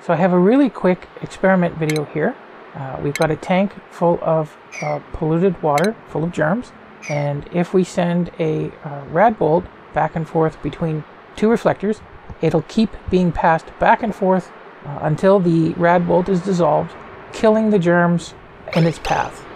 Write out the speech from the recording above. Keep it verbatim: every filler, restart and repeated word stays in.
So I have a really quick experiment video here. Uh, we've got a tank full of uh, polluted water, full of germs, and if we send a uh, Radbolt back and forth between two reflectors, it'll keep being passed back and forth uh, until the Radbolt is dissolved, killing the germs in its path.